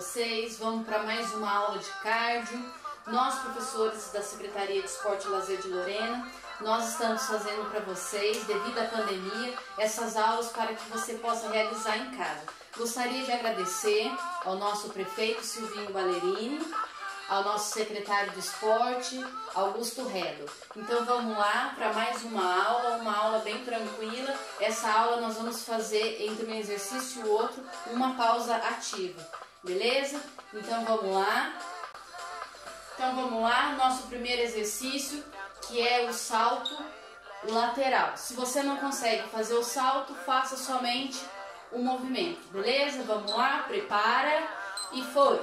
vocês. Vamos para mais uma aula de cardio. Nós, professores da Secretaria de Esporte e Lazer de Lorena, nós estamos fazendo para vocês, devido à pandemia, essas aulas para que você possa realizar em casa. Gostaria de agradecer ao nosso prefeito Silvinho Ballerini, ao nosso secretário de esporte, Augusto Redo. Então vamos lá para mais uma aula bem tranquila. Essa aula nós vamos fazer entre um exercício e o outro, uma pausa ativa, beleza? Então vamos lá. Nosso primeiro exercício, que é o salto lateral. Se você não consegue fazer o salto, faça somente o movimento, beleza? Vamos lá, prepara e foi!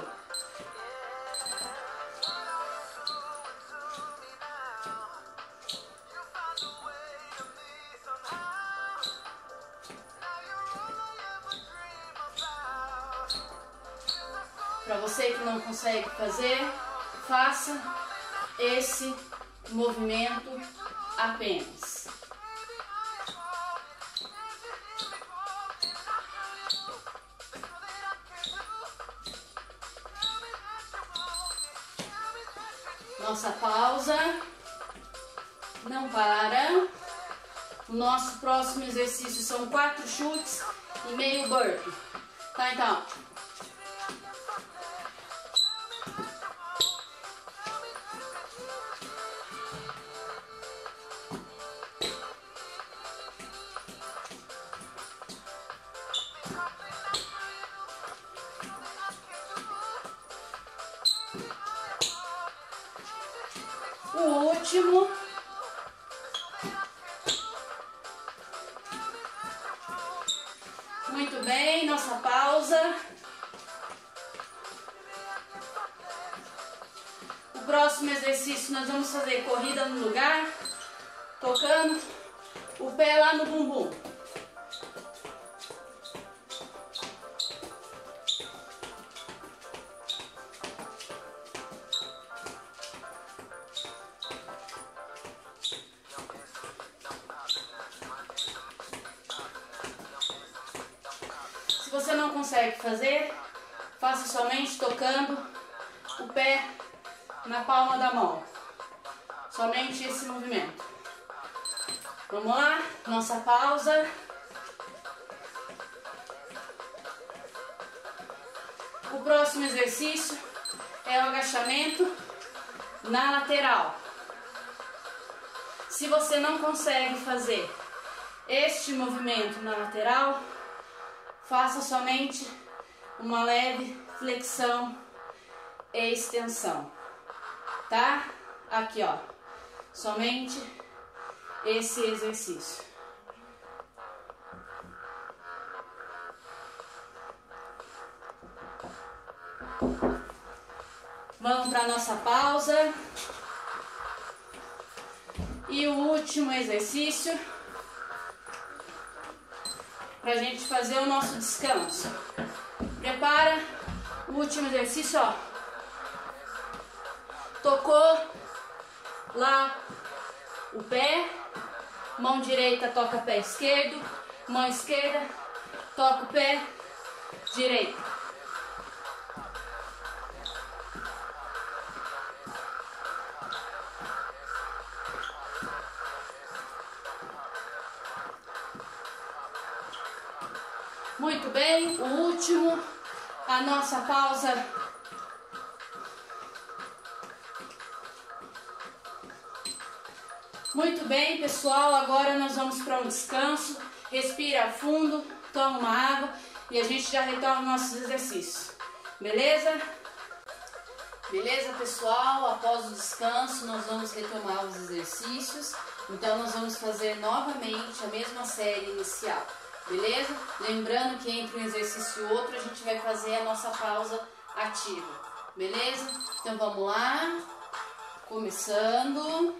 Para você que não consegue fazer, faça esse movimento apenas. Nossa pausa, não para. O nosso próximo exercício são 4 chutes e meio burpee. Tá, então. O último. Muito bem, nossa pausa. O próximo exercício nós vamos fazer corrida no lugar, tocando o pé lá no bumbum. Se você não consegue fazer, faça somente tocando o pé na palma da mão. Somente esse movimento. Vamos lá, nossa pausa. O próximo exercício é o agachamento na lateral. Se você não consegue fazer este movimento na lateral, faça somente uma leve flexão e extensão, tá? Aqui, ó, somente esse exercício. Vamos para a nossa pausa. E o último exercício, para a gente fazer o nosso descanso. Prepara o último exercício, ó. Tocou lá o pé, mão direita toca pé esquerdo, mão esquerda toca o pé direito. Muito bem, o último, a nossa pausa. Muito bem, pessoal, agora nós vamos para um descanso. Respira fundo, toma uma água e a gente já retoma nossos exercícios. Beleza? Beleza, pessoal? Após o descanso, nós vamos retomar os exercícios. Então, nós vamos fazer novamente a mesma série inicial. Beleza? Lembrando que entre um exercício e outro a gente vai fazer a nossa pausa ativa. Beleza? Então vamos lá. Começando.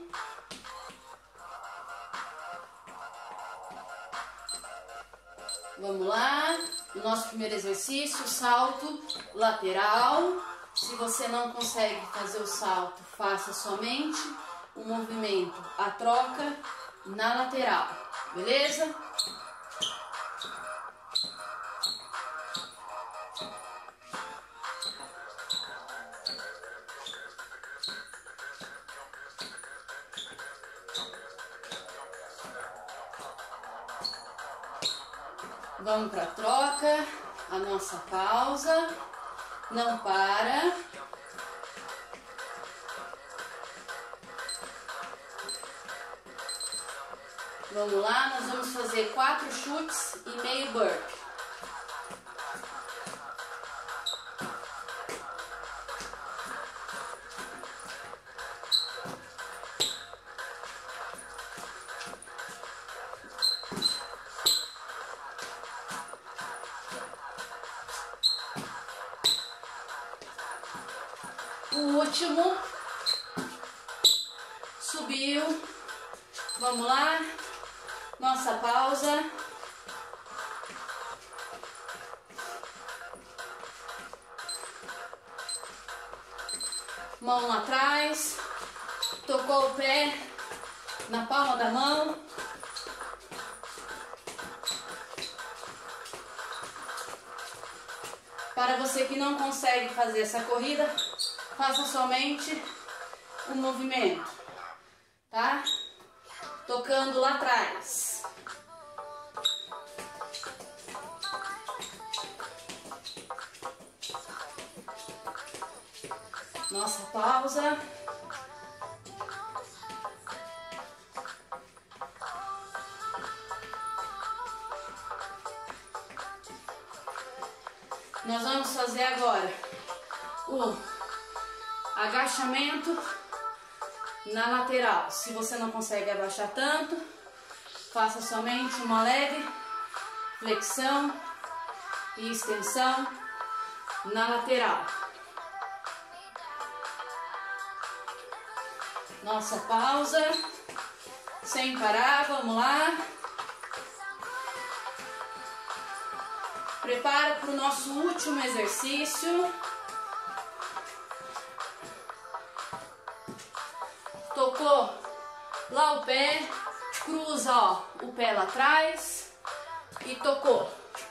Vamos lá. O nosso primeiro exercício, salto lateral. Se você não consegue fazer o salto, faça somente o movimento, a troca na lateral. Beleza? Vamos para a troca, a nossa pausa, não para. Vamos lá, nós vamos fazer 4 chutes e meio burpee. O último, subiu, vamos lá, nossa pausa, mão lá atrás, tocou o pé na palma da mão, para você que não consegue fazer essa corrida, faça somente o movimento, tá? Tocando lá atrás. Nossa pausa. Nós vamos fazer agora o agachamento na lateral. Se você não consegue abaixar tanto, faça somente uma leve flexão e extensão na lateral. Nossa pausa, sem parar, vamos lá. Prepara para o nosso último exercício. Tocou lá o pé, cruza ó, o pé lá atrás e tocou.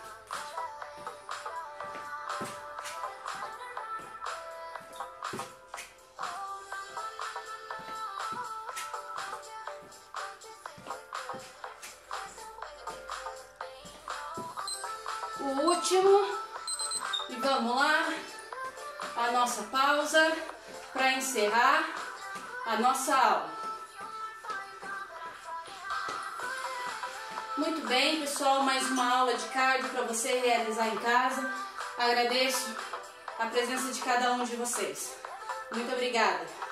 O último, e vamos lá, a nossa pausa para encerrar a nossa aula. Muito bem, pessoal, mais uma aula de cardio para você realizar em casa. Agradeço a presença de cada um de vocês. Muito obrigada.